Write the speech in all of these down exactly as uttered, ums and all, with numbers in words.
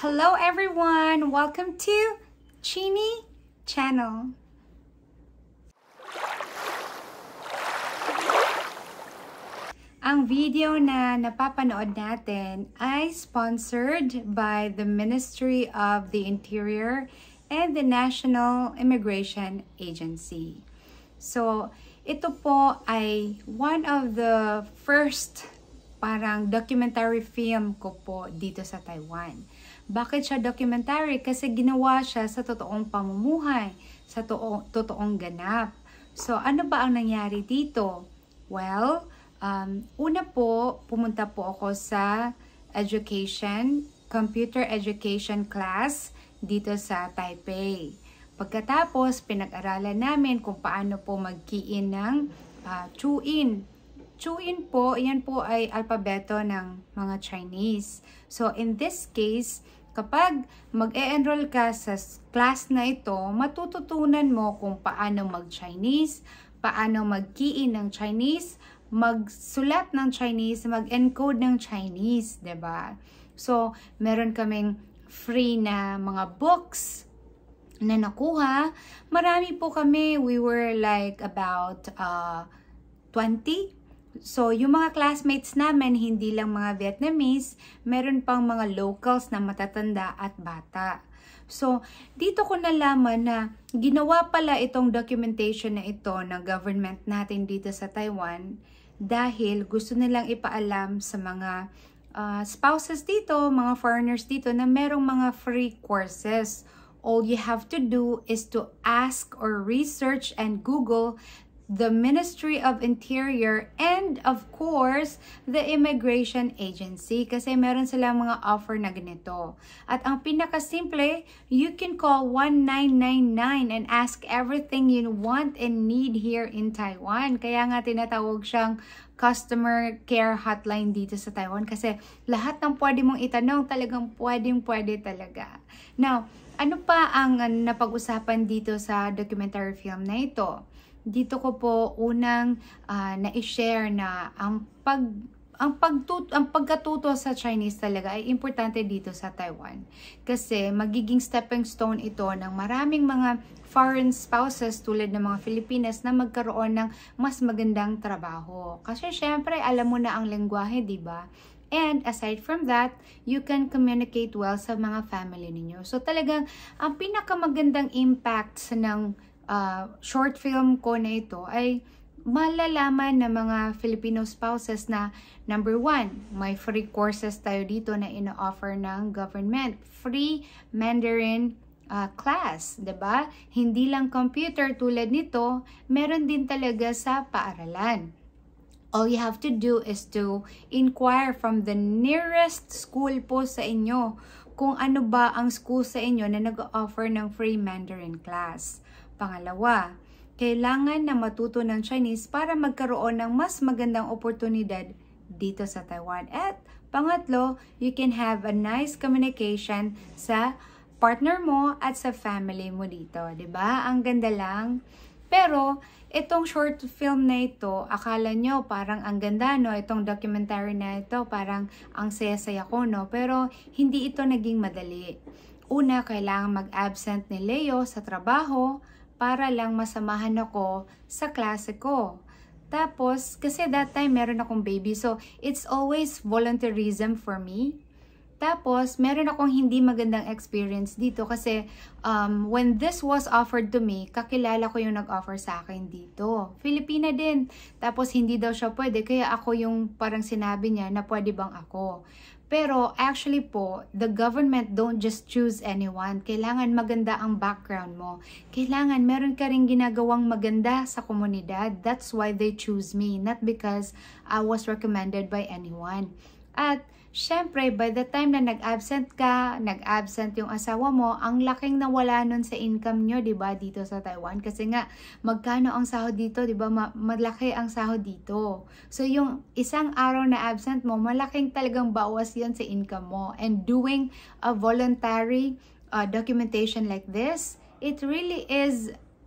Hello everyone! Welcome to Chini Channel. Ang video na napapanood natin ay sponsored by the Ministry of the Interior and the National Immigration Agency. So, ito po ay one of the first parang documentary film ko po dito sa Taiwan. Bakit siya documentary? Kasi ginawa siya sa totoong pamumuhay, sa to totoong ganap. So, ano ba ang nangyari dito? Well, um, una po, pumunta po ako sa education, computer education class dito sa Taipei. Pagkatapos, pinag-aralan namin kung paano po mag-key in ng uh, chew-in. Chew-in po, yan po ay alpabeto ng mga Chinese. So, in this case, kapag mag-e-enroll ka sa class na ito, matututunan mo kung paano mag-Chinese, paano mag-key in ng Chinese, magsulat ng Chinese, mag-encode ng Chinese, diba? So, meron kaming free na mga books na nakuha. Marami po kami. We were like about uh, twenty. So, yung mga classmates namin, hindi lang mga Vietnamese, meron pang mga locals na matatanda at bata. So, dito ko nalaman na ginawa pala itong documentation na ito ng government natin dito sa Taiwan dahil gusto nilang ipaalam sa mga uh, spouses dito, mga foreigners dito na merong mga free courses. All you have to do is to ask or research and Google the Ministry of Interior and of course, the Immigration Agency kasi meron silang mga offer na ganito. At ang pinakasimple, you can call one nine nine nine and ask everything you want and need here in Taiwan. Kaya nga tinatawag siyang customer care hotline dito sa Taiwan kasi lahat ng pwede mong itanong talagang pwedeng pwede talaga. Now, ano pa ang uh, napag-usapan dito sa documentary film na ito? Dito ko po unang uh, na-share na ang pag ang pagtut ang pagkatuto sa Chinese talaga ay importante dito sa Taiwan kasi magiging stepping stone ito ng maraming mga foreign spouses tulad ng mga Filipinas na magkaroon ng mas magandang trabaho. Kasi syempre alam mo na ang lengguwahe, di ba? And aside from that, you can communicate well sa mga family ninyo. So talagang ang pinakamagandang impact ng Uh, short film ko na ito ay malalaman ng mga Filipino spouses na number one, may free courses tayo dito na ino-offer ng government. Free Mandarin uh, class, diba? Hindi lang computer tulad nito, meron din talaga sa paaralan. All you have to do is to inquire from the nearest school po sa inyo kung ano ba ang school sa inyo na nag-offer ng free Mandarin class. Pangalawa, kailangan na matuto ng Chinese para magkaroon ng mas magandang oportunidad dito sa Taiwan. At pangatlo, you can have a nice communication sa partner mo at sa family mo dito. Diba? Ang ganda lang. Pero, itong short film na ito, akala nyo parang ang ganda, no? Itong documentary na ito, parang ang saya-saya ko, no? Pero, hindi ito naging madali. Una, kailangan mag-absent ni Leo sa trabaho para lang masamahan ako sa klase ko. Tapos, kasi that time meron akong baby, so it's always volunteerism for me. Tapos, meron akong hindi magandang experience dito kasi um, when this was offered to me, kakilala ko yung nag-offer sa akin dito. Filipina din. Tapos, hindi daw siya pwede. Kaya ako yung parang sinabi niya na pwede bang ako. Pero actually po, the government don't just choose anyone. Kailangan maganda ang background mo. Kailangan meron ka rin ginagawang maganda sa komunidad. That's why they choose me, not because I was recommended by anyone. At syempre, by the time na nag-absent ka, nag-absent yung asawa mo, ang laking nawala nun sa income nyo, diba, dito sa Taiwan. Kasi nga, magkano ang sahod dito, diba, Ma malaki ang sahod dito. So, yung isang araw na absent mo, malaking talagang bawas yan sa income mo. And doing a voluntary uh, documentation like this, it really is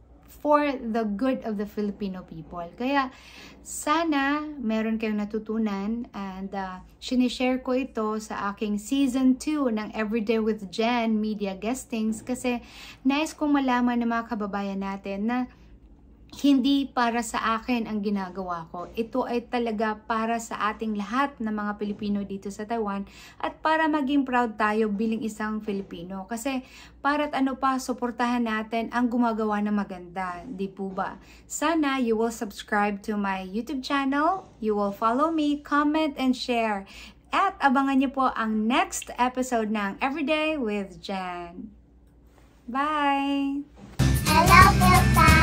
for the good of the Filipino people. Kaya sana meron kayong natutunan, and uh, sinishare ko ito sa aking season two ng Everyday with Jen media guestings, kasi nais kong malaman ng mga kababayan natin na hindi para sa akin ang ginagawa ko. Ito ay talaga para sa ating lahat na mga Pilipino dito sa Taiwan, at para maging proud tayo bilang isang Filipino. Kasi para't ano pa, suportahan natin ang gumagawa na maganda, di po ba? Sana you will subscribe to my YouTube channel, you will follow me, comment, and share. At abangan niyo po ang next episode ng Everyday with Jen. Bye! Hello, Filipina.